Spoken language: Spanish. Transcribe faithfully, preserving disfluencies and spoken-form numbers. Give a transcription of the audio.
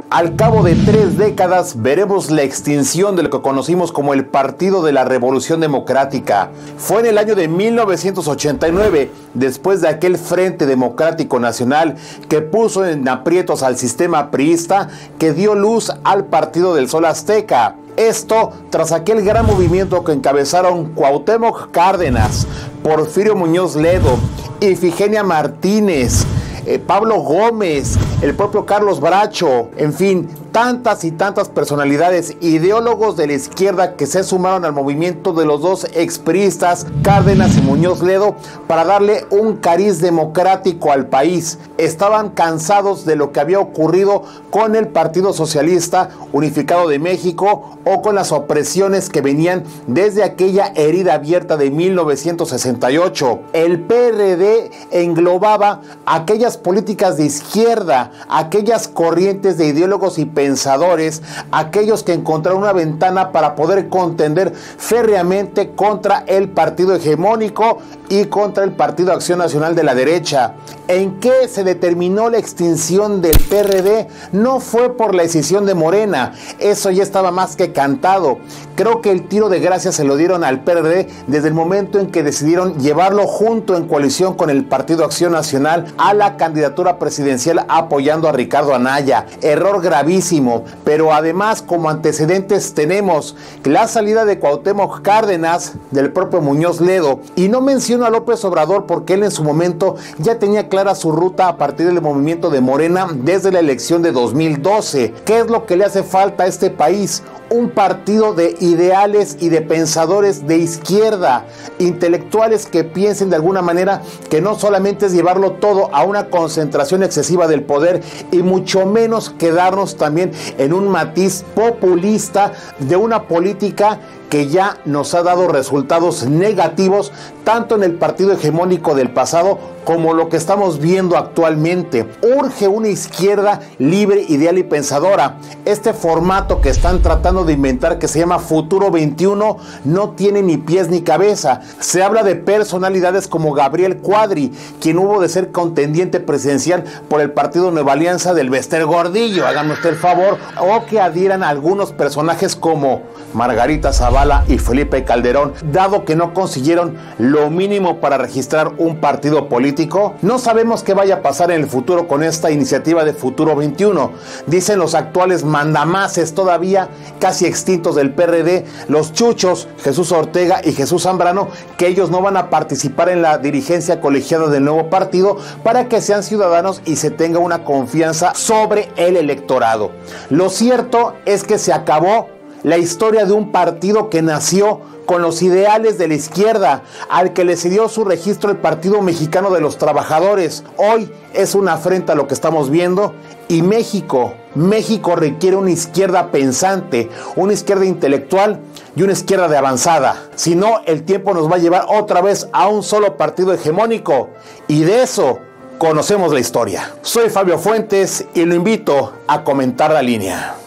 Al cabo de tres décadas veremos la extinción de lo que conocimos como el Partido de la Revolución Democrática. Fue en el año de mil novecientos ochenta y nueve, después de aquel Frente Democrático Nacional que puso en aprietos al sistema priista, que dio luz al Partido del Sol Azteca. Esto tras aquel gran movimiento que encabezaron Cuauhtémoc Cárdenas, Porfirio Muñoz Ledo, Ifigenia Martínez, eh, Pablo Gómez, el propio Carlos Bracho, en fin, tantas y tantas personalidades, ideólogos de la izquierda que se sumaron al movimiento de los dos expriistas, Cárdenas y Muñoz Ledo, para darle un cariz democrático al país. Estaban cansados de lo que había ocurrido con el Partido Socialista Unificado de México o con las opresiones que venían desde aquella herida abierta de mil novecientos sesenta y ocho. El P R D englobaba aquellas políticas de izquierda, aquellas corrientes de ideólogos y pensadores, aquellos que encontraron una ventana para poder contender férreamente contra el partido hegemónico y contra el Partido Acción Nacional de la derecha. ¿En qué se determinó la extinción del P R D? No fue por la decisión de Morena, eso ya estaba más que cantado. Creo que el tiro de gracia se lo dieron al P R D desde el momento en que decidieron llevarlo junto en coalición con el Partido Acción Nacional a la candidatura presidencial apoyando a Ricardo Anaya. Error gravísimo, pero además como antecedentes tenemos la salida de Cuauhtémoc Cárdenas, del propio Muñoz Ledo, y no menciono a López Obrador porque él en su momento ya tenía clara su ruta a partir del movimiento de Morena desde la elección de dos mil doce. ¿Qué es lo que le hace falta a este país? Un partido de ideales y de pensadores de izquierda, intelectuales que piensen de alguna manera que no solamente es llevarlo todo a una concentración excesiva del poder y mucho menos quedarnos también en un matiz populista de una política que ya nos ha dado resultados negativos tanto en el partido hegemónico del pasado como lo que estamos viendo actualmente. Urge una izquierda libre, ideal y pensadora. Este formato que están tratando de inventar, que se llama Futuro veintiuno, no tiene ni pies ni cabeza. Se habla de personalidades como Gabriel Cuadri, quien hubo de ser contendiente presidencial por el partido Nueva Alianza del Bester Gordillo, háganme usted el favor, o que adhieran a algunos personajes como Margarita Zavala y Felipe Calderón, dado que no consiguieron lo mínimo para registrar un partido político. No sabemos qué vaya a pasar en el futuro con esta iniciativa de Futuro veintiuno. Dicen los actuales mandamases todavía casi extintos del P R D, los chuchos Jesús Ortega y Jesús Zambrano, que ellos no van a participar en la dirigencia colegiada del nuevo partido para que sean ciudadanos y se tenga una confianza sobre el electorado. Lo cierto es que se acabó la historia de un partido que nació con los ideales de la izquierda, al que le cedió su registro el Partido Mexicano de los Trabajadores. Hoy es una afrenta a lo que estamos viendo, y México, México requiere una izquierda pensante, una izquierda intelectual y una izquierda de avanzada. Si no, el tiempo nos va a llevar otra vez a un solo partido hegemónico, y de eso conocemos la historia. Soy Fabio Fuentes y lo invito a comentar la línea.